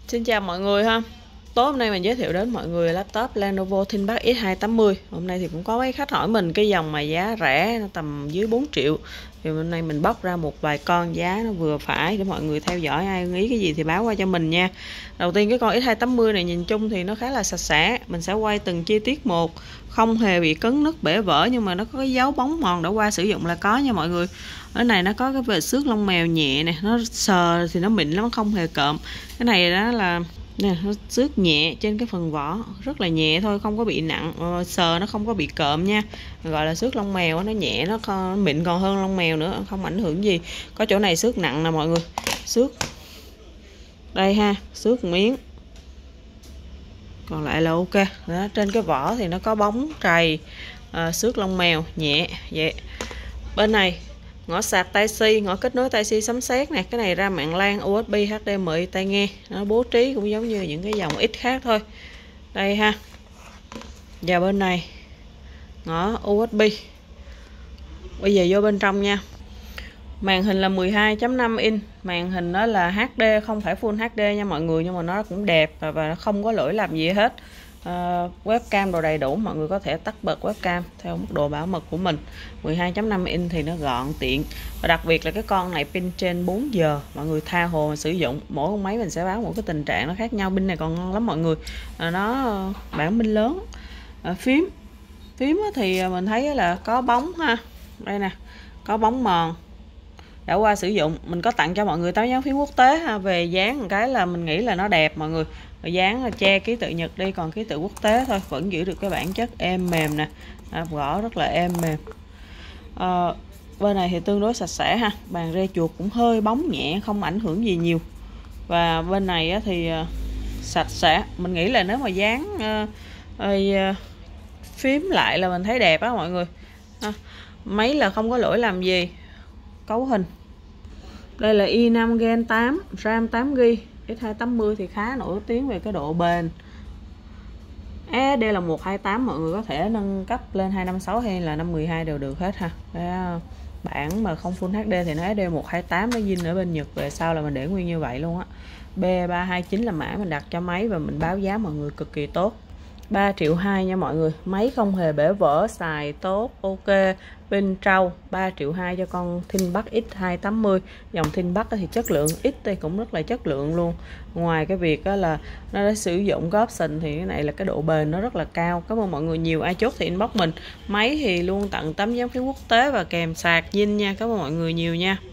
Xin chào mọi người ha. Tối hôm nay mình giới thiệu đến mọi người laptop Lenovo ThinkPad X280. Hôm nay thì cũng có mấy khách hỏi mình cái dòng mà giá rẻ tầm dưới 4 triệu. Thì hôm nay mình bóc ra một vài con giá nó vừa phải để mọi người theo dõi, ai ý cái gì thì báo qua cho mình nha. Đầu tiên cái con X280 này nhìn chung thì nó khá là sạch sẽ. Mình sẽ quay từng chi tiết một, không hề bị cấn nứt bể vỡ, nhưng mà nó có cái dấu bóng mòn đã qua sử dụng là có nha mọi người. Ở này nó có cái vệt xước lông mèo nhẹ nè, nó sờ thì nó mịn lắm, không hề cộm. Cái này đó là nè, nó xước nhẹ trên cái phần vỏ, rất là nhẹ thôi, không có bị nặng, sờ nó không có bị cộm nha, gọi là xước lông mèo. Nó nhẹ, nó mịn còn hơn lông mèo nữa, không ảnh hưởng gì. Có chỗ này xước nặng nè mọi người, xước đây ha, xước miếng, còn lại là ok đó. Trên cái vỏ thì nó có bóng trầy, xước lông mèo nhẹ vậy. Bên này ngõ sạc Type-C, ngõ kết nối Type-C sấm sét nè. Cái này ra mạng LAN, USB, HDMI, tai nghe. Nó bố trí cũng giống như những cái dòng X khác thôi. Đây ha. Và bên này ngõ USB. Bây giờ vô bên trong nha. Màn hình là 12.5 inch. Màn hình nó là HD, không phải Full HD nha mọi người, nhưng mà nó cũng đẹp và nó không có lỗi làm gì hết. Webcam đồ đầy đủ, mọi người có thể tắt bật webcam theo mức độ bảo mật của mình. 12.5 inch thì nó gọn tiện, và đặc biệt là cái con này pin trên 4 giờ, mọi người tha hồ mà sử dụng. Mỗi con máy mình sẽ báo một cái tình trạng nó khác nhau. Pin này còn ngon lắm mọi người, nó bản pin lớn. Phím thì mình thấy là có bóng ha, đây nè, có bóng mòn đã qua sử dụng. Mình có tặng cho mọi người táo dán phím quốc tế ha. Về dán một cái là mình nghĩ là nó đẹp mọi người, dán là che ký tự Nhật đi, còn ký tự quốc tế thôi, vẫn giữ được cái bản chất êm mềm nè, gõ rất là êm mềm. Bên này thì tương đối sạch sẽ ha, bàn rê chuột cũng hơi bóng nhẹ, không ảnh hưởng gì nhiều. Và bên này thì sạch sẽ, mình nghĩ là nếu mà dán phím lại là mình thấy đẹp á mọi người. Máy là không có lỗi làm gì. Cấu hình đây là i5 Gen 8, RAM 8GB. X280 thì khá nổi tiếng về cái độ bền. SSD là 128, mọi người có thể nâng cấp lên 256 hay là 512 đều được hết ha. Bản mà không Full HD thì nó SSD 128, nó zin ở bên Nhật, về sau là mình để nguyên như vậy luôn á. B329 là mã mình đặt cho máy và mình báo giá mọi người cực kỳ tốt. 3,2 triệu nha mọi người, máy không hề bể vỡ, xài tốt, ok, pin trâu. 3,2 triệu cho con ThinkPad X280. Dòng ThinkPad thì chất lượng, X thì cũng rất là chất lượng luôn. Ngoài cái việc là nó đã sử dụng cái option thì cái này là cái độ bền nó rất là cao. Cảm ơn mọi người nhiều. Ai chốt thì inbox mình. Máy thì luôn tặng tấm dán phím quốc tế và kèm sạc zin nha. Cảm ơn mọi người nhiều nha.